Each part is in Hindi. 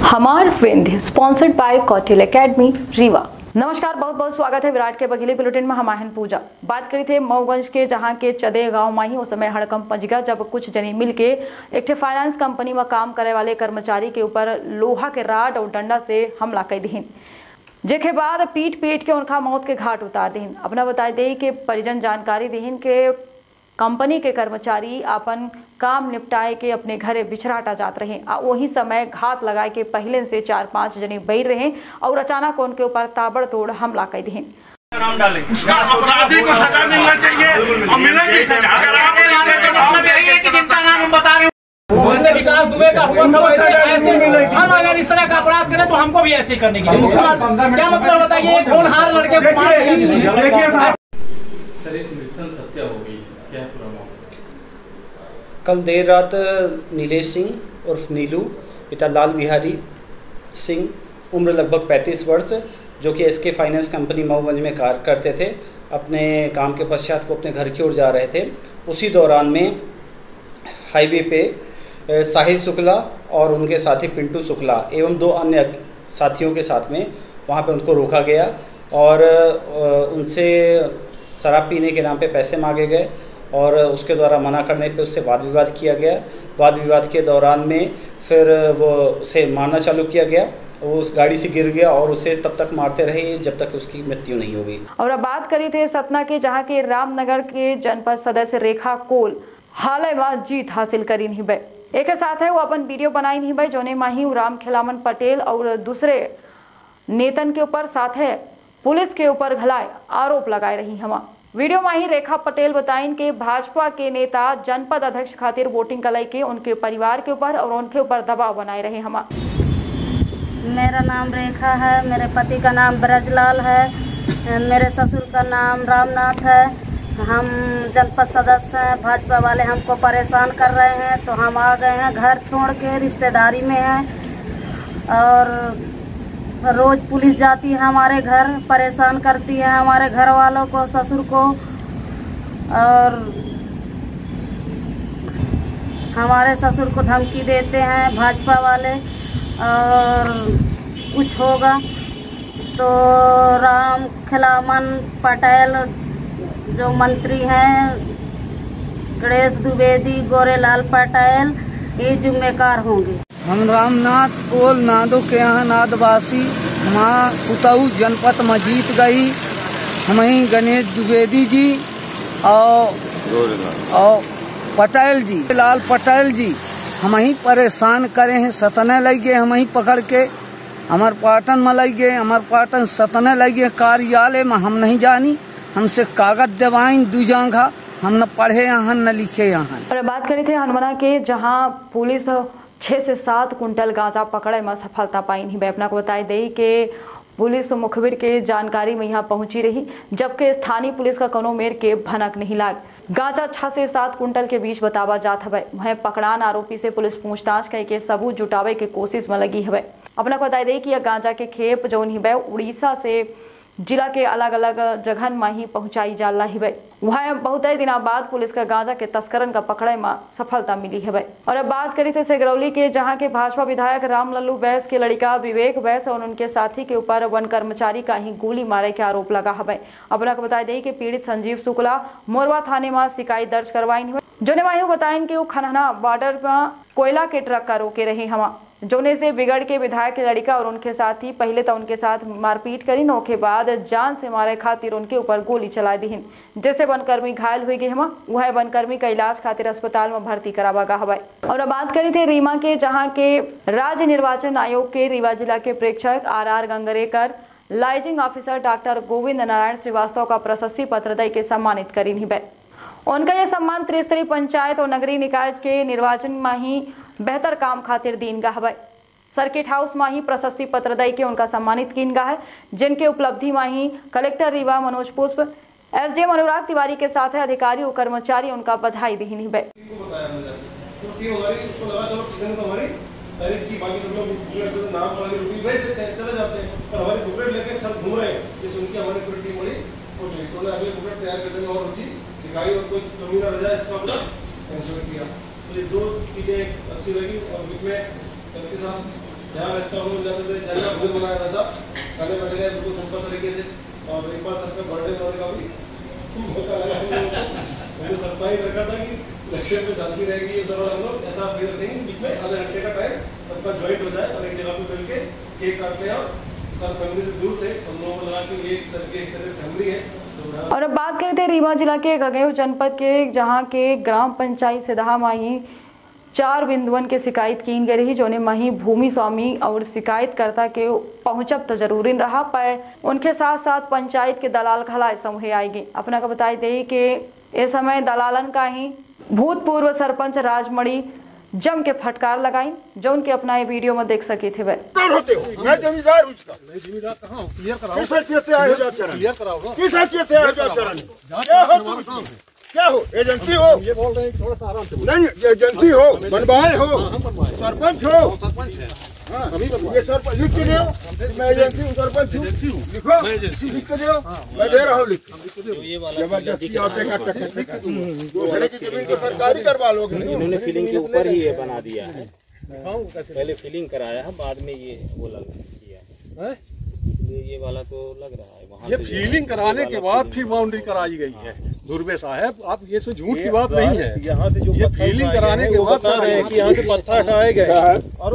हमार Vindhya sponsored by Kautilya academy Rewa. नमस्कार, बहुत बहुत स्वागत है विराट के बघेली बुलेटिन में। हम आहन पूजा बात करी थे मऊगंज के, जहां के चदे गांव में ही उस समय हड़कंप मच गया जब कुछ जनी मिल के एक फाइनेंस कंपनी में काम करे वाले कर्मचारी के ऊपर लोहा के राड और डंडा से हमला कर दीन, जेके बाद पीट के उनका मौत के घाट उतार दीन। अपना बताई दे कि परिजन जानकारी दीन के कंपनी के कर्मचारी अपन काम निपटाए के अपने घरे बिछराटा जात रहे। वही समय घात लगाए के पहले से 4-5 जने बैर रहे और अचानक उनके ऊपर ताबड़तोड़ हमला कर दिए। उसका अपराधी को सजा मिलना चाहिए और मिलेगी सजा। अगर आप नहीं देते तो हम कहेंगे कि जिनका नाम हम बता रहे हैं वैसे विकास दुबे का हुआ था, ऐसे हम अगर इस तरह का अपराध करें तो हमको भी ऐसे ही करने की क्या मतलब बताइए। एक होनहार लड़के को मार दिया। सर, एक मिशन सत्या हो गई, क्या पूरा मामला? कल देर रात नीलेश सिंह उर्फ नीलू पिता लाल बिहारी सिंह उम्र लगभग 35 वर्ष, जो कि एसके फाइनेंस कंपनी मऊगंज में कार्य करते थे, अपने काम के पश्चात को अपने घर की ओर जा रहे थे। उसी दौरान में हाईवे पे साहिल शुक्ला और उनके साथी पिंटू शुक्ला एवं 2 अन्य साथियों के साथ में वहाँ पे उनको रोका गया और उनसे शराब पीने के नाम पे पैसे मांगे गए और उसके द्वारा मना करने पे उससे वाद विवाद किया गया। वाद विवाद के दौरान में फिर वो उसे मारना चालू किया गया। वो उस गाड़ी से गिर गया और उसे तब तक मारते रहे जब तक उसकी मृत्यु नहीं हो गई। और अब बात करी थे सतना के, जहां के रामनगर के जनपद सदस्य रेखा कोल हाल में जीत हासिल करी नहीं बे। एक साथ है वो अपन वीडियो बनाई नहीं बे, जोने माही राम खिलामन पटेल और दूसरे नेतन के ऊपर साथ है पुलिस के ऊपर घलाए आरोप लगाए रही। हम वीडियो में ही रेखा पटेल बताइन कि भाजपा के नेता जनपद अध्यक्ष खातिर वोटिंग कलाई के उनके परिवार के ऊपर और उनके ऊपर दबाव बनाए रहे। हम मेरा नाम रेखा है, मेरे पति का नाम ब्रजलाल है, मेरे ससुर का नाम रामनाथ है। हम जनपद सदस्य हैं, भाजपा वाले हमको परेशान कर रहे हैं तो हम आ गए हैं घर छोड़ के, रिश्तेदारी में हैं और रोज पुलिस जाती है हमारे घर, परेशान करती है हमारे घर वालों को, ससुर को, और हमारे ससुर को धमकी देते हैं भाजपा वाले और कुछ होगा तो राम खिलामन पटेल जो मंत्री हैं, गणेश द्विवेदी, गोरेलाल पटेल, ये जिम्मेदार होंगे। हम रामनाथ कोल नादो के यहाँ नादवासी, वहाँ उताऊ जनपद में जीत गई। हम ही गणेश द्विवेदी जी और पटेल जी, लाल पटेल जी हम ही परेशान करे हैं। सतने लग गए, हम ही पकड़ के हमार पाटन में लग गए, हमार पाटन सतने लग गए कार्यालय में। हम नहीं जानी, हमसे कागज देवाइन 2 जगह, हम न पढ़े यहाँ न लिखे यहाँ। और बात करी थे हनुमाना के, जहाँ पुलिस 6 से 7 कुंटल गांजा पकड़े में सफलता पाई नहीं। अपना को बताई दे कि पुलिस मुखबिर के जानकारी में यहाँ पहुंची रही, जबकि स्थानीय पुलिस का कोनो मेर के भनक नहीं लाग। गांजा 6 से 7 कुंटल के बीच बतावा जात हवे। वह पकड़ान आरोपी से पुलिस पूछताछ करके सबूत जुटावे के कोशिश में लगी हवे। अपना को बताई दे कि यह गांजा के खेप जो नहीं उड़ीसा से जिला के अलग अलग जगह में ही पहुंचाई जाला है। वहाँ बहुत दिन बाद पुलिस का गांजा के तस्करन का पकड़े में सफलता मिली है। और अब बात करी थे सिगरौली के, जहां के भाजपा विधायक राम लल्लू बैस के लड़का विवेक बैस और उनके साथी के ऊपर वन कर्मचारी का ही गोली मारे के आरोप लगा है। अपना को बता दें कि पीड़ित संजीव शुक्ला मोरवा थाने में शिकायत दर्ज करवाई हुई, जोने माही बताइन कि वो खनहना बॉर्डर में कोयला के ट्रक का रोके रहे। हम जोने से बिगड़ के विधायक के लड़का और उनके साथी पहले तो उनके साथ मारपीट करी, के बाद जान से मारे खातिर उनके ऊपर गोली चला दी, जैसे वनकर्मी घायल हुई गए। हम वह वनकर्मी का इलाज खातिर अस्पताल में भर्ती करावा गया हवा। और अब बात करी थे रीमा के, जहां के राज्य निर्वाचन आयोग के रीवा जिला के प्रेक्षक RR Gangrekar liaison officer doctor Govind Narayan Shrivastava का प्रशस्ति पत्र दे के सम्मानित करी नहीं। उनका यह सम्मान त्रिस्तरीय पंचायत और नगरीय निकाय के निर्वाचन में ही बेहतर काम खातिर दीन गा है। सर्किट हाउस में ही प्रशस्ति पत्र दे के उनका सम्मानित किन गा है, जिनके उपलब्धि में ही कलेक्टर रीवा मनोज पुष्प, SDM अनुराग तिवारी के साथ है अधिकारी और कर्मचारी उनका बधाई दी नहीं। तो ये 2 चीजें अच्छी लगी और बीच में सबके साथ जहाँ लगता हम लोग जाते थे जहाँ भोजन बनाया वैसा खाने बैठ गए बिल्कुल सिंपल तरीके से। और एक बार सबका बर्थडे मनाने का भी मौका लगा हम लोगों को। मैंने सरप्राइज रखा था कि लक्ष्य में शांति रहेगी इस दौरान हम लोग ऐसा फील रखेंगे बीच में आधे घंटे का टाइम सबका ज्वाइंट हो जाए और एक जगह पे मिल के केक काटते हैं। और सर फैमिली से दूर थे हम लोगों को लगा कि ये सर की एक तरह फैमिली है। और अब बात करते हैं रीवा जिला के गगेव जनपद के, जहां के ग्राम पंचायत सिदहा माही 4 बिंदुअन के शिकायत की गई रही, जो ने मही भूमि स्वामी और शिकायतकर्ता के पहुंचब तो जरूरी रहा पर उनके साथ साथ पंचायत के दलाल खलाए समूह आएगी। अपना को बताई दे कि इस समय दलालन का ही भूतपूर्व सरपंच राजमणि जम के फटकार लगाई, जो उनके अपना ये वीडियो में देख सके थे। मैं जमींदार हूं इसका। मैं जमींदार कहां हूं? क्लियर कराओ। किस हैसियत से आए हो जांच कराने? क्लियर कराओ। किस हैसियत से आए हो जांच कराने? क्या हो? एजेंसी हो? ये बोल रहे हैं थोड़ा सा आराम से। नहीं, एजेंसी हो, बनवाए हो, सरपंच हो। सरपंच है। हाँ, ये सरपंच लिख के दो। मैं एजेंसी हूँ, सरपंच हूँ। लिखो, लिख के दो। मैं दे रहा हूँ लिख। जबरदस्ती आपने का दूसरे की जमीन को सरकारी करवा लोगे। इन्होंने फीलिंग के ऊपर ही ये बना दिया है। पहले फीलिंग कराया है, बाद में ये वो लग किया है। ये वाला तो लग रहा है वहाँ। ये फीलिंग कराने के बाद फिर बाउंड्री कराई गई है। धुर्वे साहब, आप ये इसमें झूठ की बात नहीं है। यहाँ से जो ये फीलिंग कराने के बाद कि यहाँ से पत्थर हटाए गए और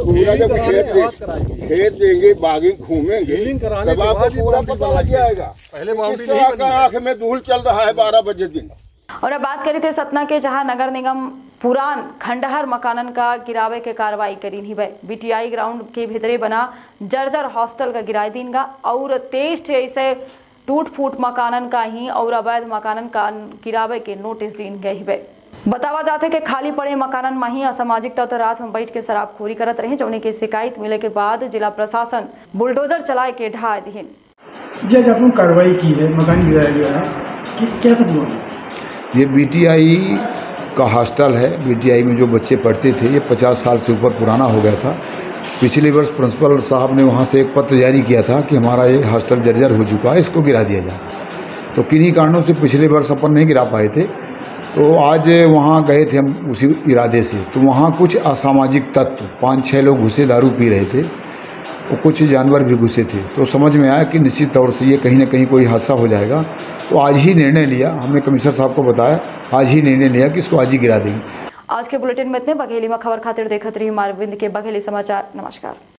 खेत देंगे, बागी घूमेंगे, फीलिंग कराने के बाद पूरा पता लग जाएगा। पहले बाउंड्री नहीं बनी। आंख में धूल चल रहा है 12 बजे दिन। और अब बात करी थे सतना के, जहां नगर निगम पुरान खंडहर मकानन का गिरावे के कार्रवाई करी नहीं भाई। बीटीआई ग्राउंड के भीतरे बना जर्जर हॉस्टल का गिराई दिन का और 23 ऐसे टूट फूट मकानन का ही और अवैध मकानन का गिरावे के नोटिस दिन गए ही। बतावा जाते कि खाली पड़े मकानन में ही असामाजिक तत्व रात में बैठ के शराबखोरी करत रहे, जो उनकी शिकायत मिले के बाद जिला प्रशासन बुलडोजर चलाए के ढा दिए। जज आपने कार्रवाई की है, मकान गिराया गया है, क्या था? ये बीटीआई का हॉस्टल है। बीटीआई में जो बच्चे पढ़ते थे, ये 50 साल से ऊपर पुराना हो गया था। पिछले वर्ष प्रिंसिपल साहब ने वहाँ से एक पत्र जारी किया था कि हमारा ये हॉस्टल जर्जर हो चुका है, इसको गिरा दिया जाए। तो किन्हीं कारणों से पिछले वर्ष अपन नहीं गिरा पाए थे, तो आज वहाँ गए थे हम उसी इरादे से। तो वहाँ कुछ असामाजिक तत्व 5-6 लोग घुसे, दारू पी रहे थे और कुछ जानवर भी घुसे थे। तो समझ में आया कि निश्चित तौर से ये कहीं ना कहीं कोई हादसा हो जाएगा। तो आज ही निर्णय लिया, हमने कमिश्नर साहब को बताया, आज ही निर्णय लिया कि इसको आज ही गिरा देंगे। आज के बुलेटिन में इतने। बघेली में खबर खातिर देखत रही मारविंद के बघेली समाचार। नमस्कार।